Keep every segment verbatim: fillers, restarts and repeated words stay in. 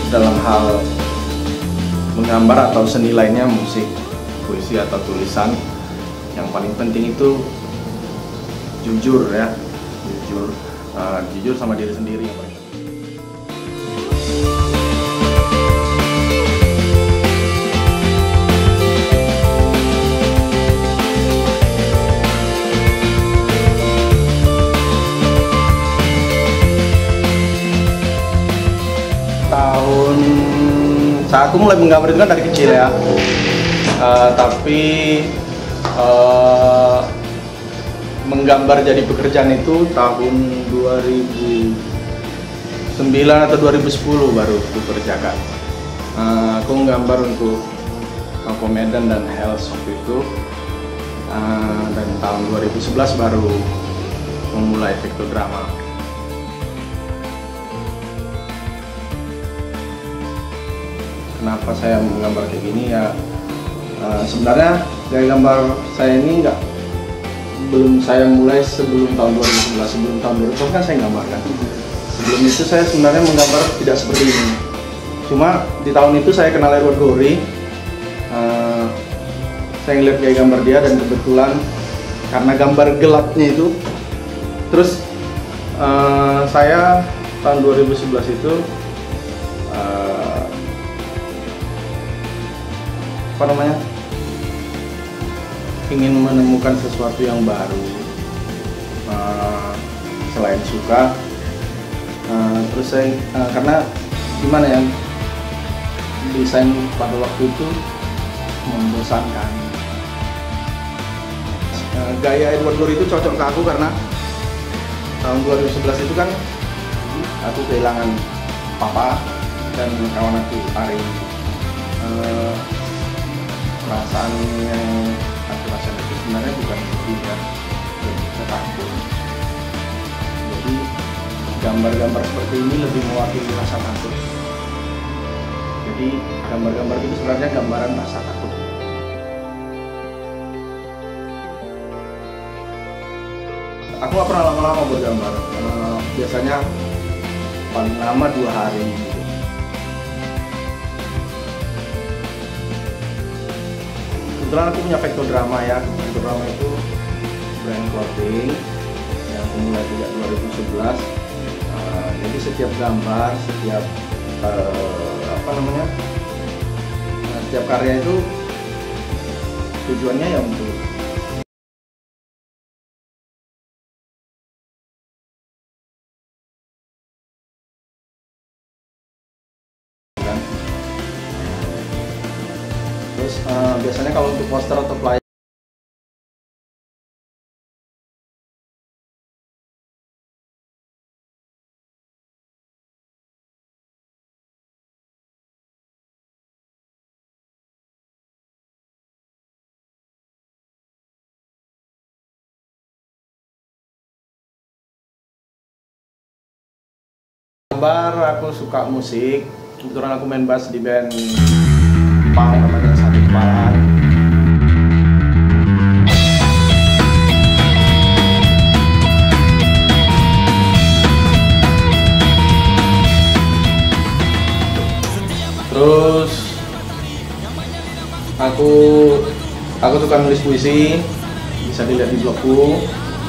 dalam hal menggambar atau seni lainnya, musik, puisi atau tulisan, yang paling penting itu jujur ya, jujur, uh, jujur sama diri sendiri yang paling penting. Tahun saat aku mulai menggambar itu kan dari kecil ya, uh, tapi uh, menggambar jadi pekerjaan itu tahun dua ribu sembilan atau dua ribu sepuluh baru aku kerjakan. Uh, aku menggambar untuk Mampu Medan dan Hells waktu itu, uh, dan tahun dua ribu sebelas baru memulai Vectodrama. Kenapa saya menggambar kayak gini ya? Uh, sebenarnya gaya gambar saya ini nggak belum saya mulai sebelum tahun dua ribu sebelas, sebelum tahun dua ribu sebelas kan saya gambarkan. Sebelum itu saya sebenarnya menggambar tidak seperti ini. Cuma di tahun itu saya kenal Edward Gorey. Uh, saya ngeliat gaya gambar dia dan kebetulan karena gambar gelapnya itu, terus uh, saya tahun dua ribu sebelas itu uh, apa namanya ingin menemukan sesuatu yang baru, uh, selain suka, uh, terus saya uh, karena gimana ya, desain pada waktu itu membosankan. Uh, gaya Edward Gorey itu cocok ke aku karena tahun dua ribu sebelas itu kan aku kehilangan papa dan kawan aku Ari. Uh, perasaan yang aku rasakan itu sebenarnya bukan sedih ya, saya takut. Jadi gambar-gambar seperti ini lebih mewakili rasa takut. Jadi gambar-gambar itu sebenarnya gambaran rasa takut. Aku nggak pernah lama-lama bergambar, uh, biasanya paling lama dua hari. Kebetulan aku punya Vectodrama ya. Vectodrama itu brand clothing yang mulai sejak dua ribu sebelas. Uh, jadi setiap gambar, setiap uh, apa namanya, uh, setiap karya itu tujuannya ya untuk terus uh, biasanya kalau untuk poster atau flyer gambar, aku suka musik. Kebetulan aku main bass di band punk namanya Satu Kepalaan. Terus aku aku suka nulis puisi, bisa dilihat di blogku.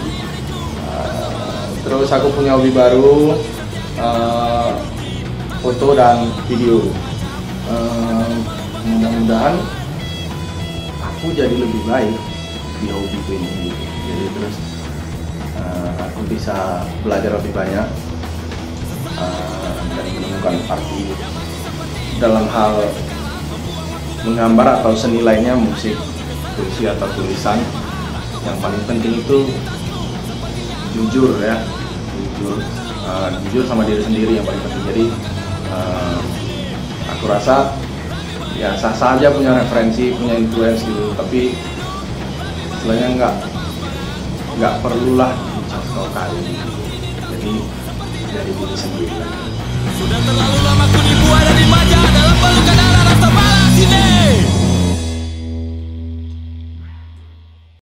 Uh, terus aku punya hobi baru, uh, foto dan video. Uh, mudah-mudahan aku jadi lebih baik di hobiku ini. Jadi terus uh, aku bisa belajar lebih banyak uh, dan menemukan arti dalam hal menggambar atau seni lainnya, musik, puisi atau tulisan. Yang paling penting itu jujur ya, jujur, uh, jujur sama diri sendiri yang paling penting. Jadi uh, aku rasa ya sah-sah aja punya referensi, punya influence gitu, tapi istilahnya nggak nggak perlulah dicontohkan. Jadi dari diri sendiri. Sudah terlalu lama